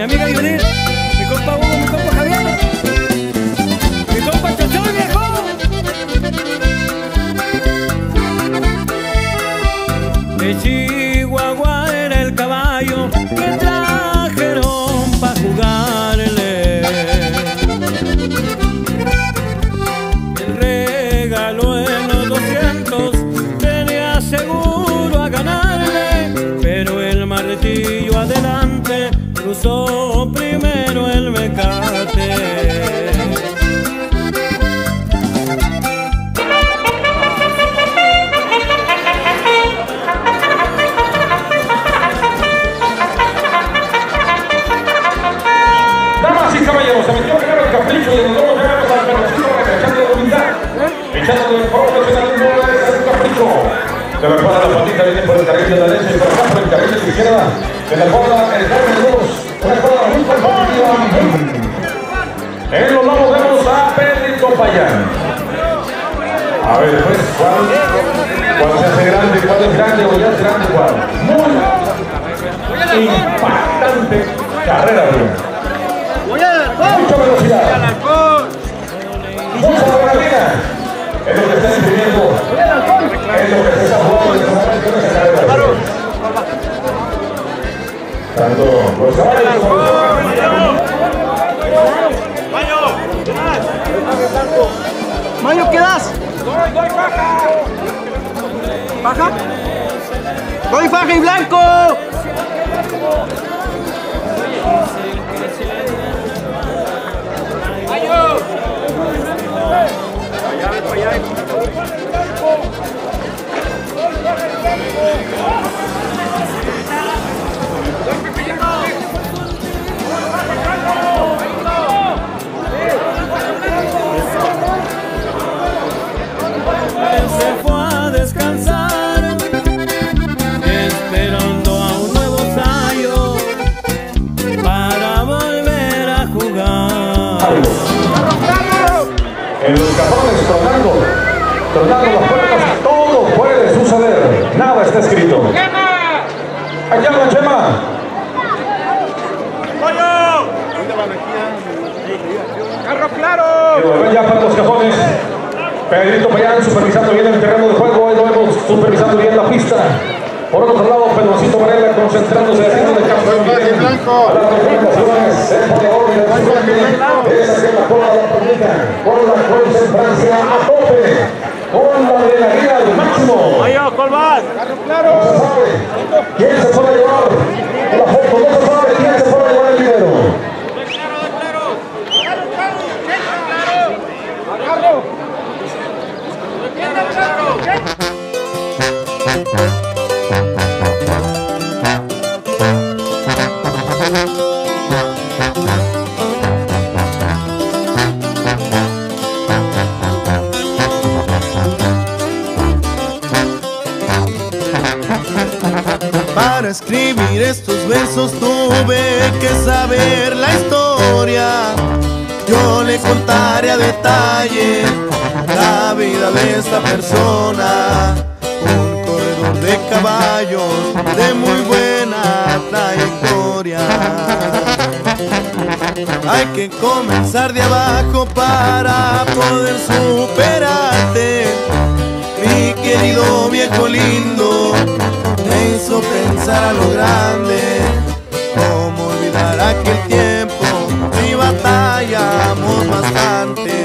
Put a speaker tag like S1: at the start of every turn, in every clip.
S1: amiga Judith, mi compa Hugo, mi compa Javier, mi compa Chocho, viejo. De Chihuahua era el caballo que trajeron pa' jugarle. El regalo en los 200 tenía seguro a ganarle, pero el martillo adelante cruzó primero el mecate.
S2: Damas y caballeros, se metió primero el capricho y nos vamos a ver al conocido recachando de humildad. Echando de favor nacional un gol es el capricho. Se recuerda la patita, viene por el carril de la derecha y por acá por el carril de la izquierda. Se la bola el Carmen Luz. Una jugada muy competitiva. En los lados vemos a Pedrito Payán. A ver, pues, ¿cuál se hace grande? ¿Cuál es grande o ya es grande? ¿Cuál? Muy impactante carrera, tío. Mucha velocidad. Mucha adrenalina. Es lo que está imprimiendo. Es lo que se está jugando en este momento en esa carrera. Tanto los caballos como
S3: Mayo, ¿qué das?
S2: Doy faja.
S3: ¿Baja? ¡Doy faja y blanco!
S1: Él se fue a descansar, esperando a un nuevo ensayo para volver a jugar.
S2: En los cajones tronando las puertas, todo puede suceder. Nada está escrito. Allá la Chema.
S3: ¡Carro claro!
S2: Ya para los cajones. Pedrito Payán supervisando bien el terreno de juego. Ahí lo vemos supervisando bien la pista. Por otro lado, Pedrocito Varela concentrándose haciendo de campo. A las recomendaciones, el jugador de la esa que la cola de la tormenta. Con la concentración a tope. Con la adrenalina al máximo.
S3: ¡Mayo, Colbás! ¡Carro claro!
S2: No se sabe quién se puede llevar la foto. No se sabe quién se puede llevar el dinero.
S4: Para escribir estos versos tuve que saber la historia. Yo le contaré a detalle la vida de esta persona, un corredor de caballos de muy buena trayectoria. Hay que comenzar de abajo para poder superarte. Mi querido viejo lindo me hizo pensar a lo grande. Cómo olvidar aquel tiempo y batallamos bastante.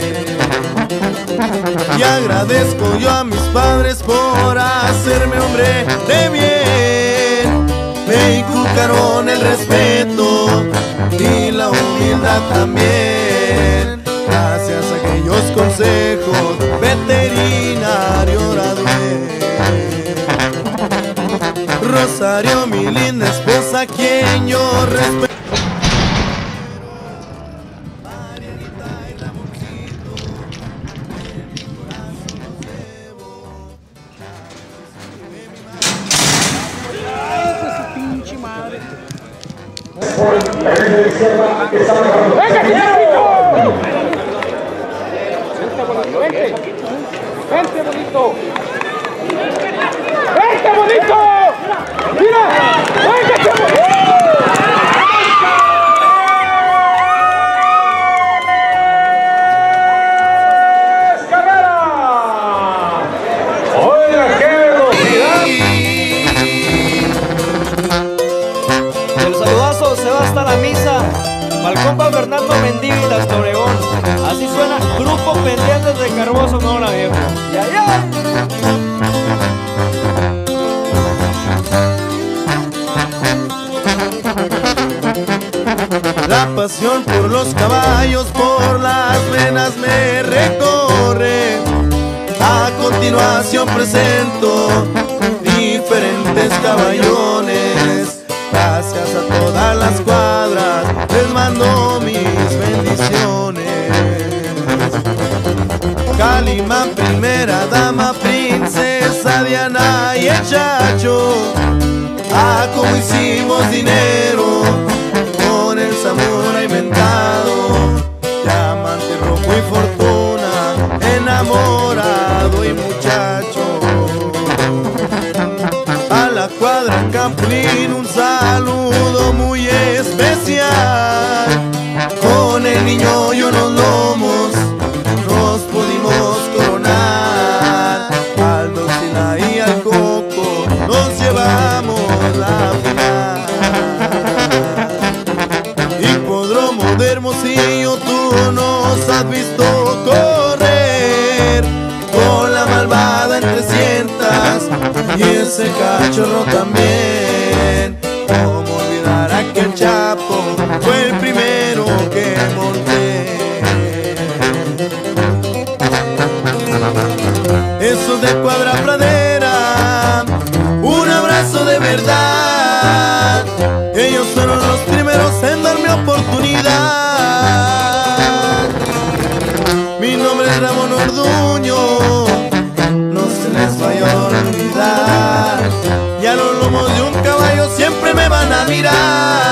S4: Y agradezco yo a mis padres por hacerme hombre de bien. Me inculcaron el respeto y la humildad también. Gracias a aquellos consejos veterinario gradué. Rosario, mi linda esposa, a quien yo respeto.
S2: ¡Vente, bonito! ¡Vente, bonito! ¡Mira! ¡Vente, bonito!
S3: hasta la misa. Malcompa Fernando Mendívil hasta Obregón. Así suena Grupo Pendientes de Carbón, Sonora, viejo. ¡Y allá!
S4: La pasión por los caballos, por las venas me recorre. A continuación presento diferentes caballones. Gracias a todas las cuadras les mando mis bendiciones. Calimán, primera dama, princesa Diana y el Chacho. Ah, como hicimos dinero con el samurái inventado, diamante rojo y fortuna, enamorado y muchacho. A la cuadra Capulín un saludo muy especial. Con el niño y unos lomos nos pudimos coronar. Al Doxila y al Coco nos llevamos la final. Hipódromo de Hermosillo, tú nos has visto correr con la malvada en 300 y ese cachorro también. Cómo olvidar a aquel Chapo, fue el primero que monté. Esos de Cuadra Pradera, un abrazo de verdad. Ellos fueron los primeros en darme oportunidad. Mi nombre es Ramón Orduño, no se les vaya a olvidar. Y a los lomos de un caballo siempre me van a mirar.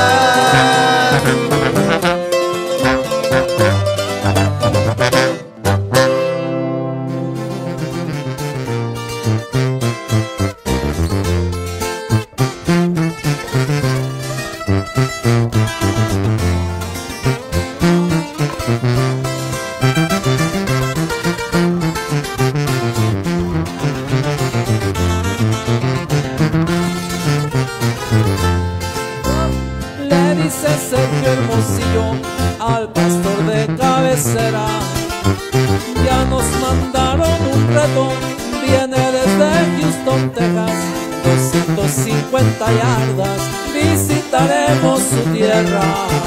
S5: Le dice Sergio Hermosillo al pastor de cabecera: ya nos mandaron un reto, viene desde Houston, Texas, 250 yardas, visitaremos su tierra.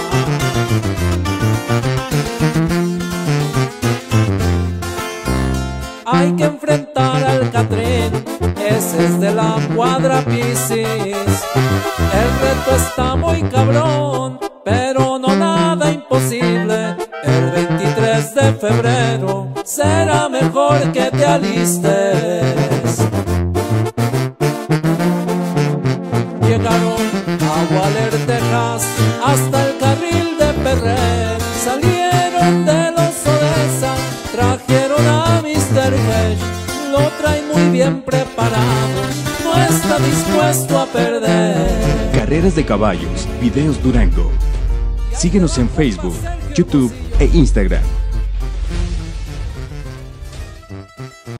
S5: Hay que enfrentar al Catrín, ese es de la cuadra Piscis. El reto está muy cabrón, pero no nada imposible. El 23 de febrero será mejor que te alistes. Llegaron a Waller, Texas, hasta el carril de Perret. Salieron de los Odessa, trajeron a Mr. Hesh. Lo trae muy bien preparado, no está dispuesto a perder.
S6: Carreras de caballos, Videos Durango. Síguenos en Facebook, YouTube e Instagram.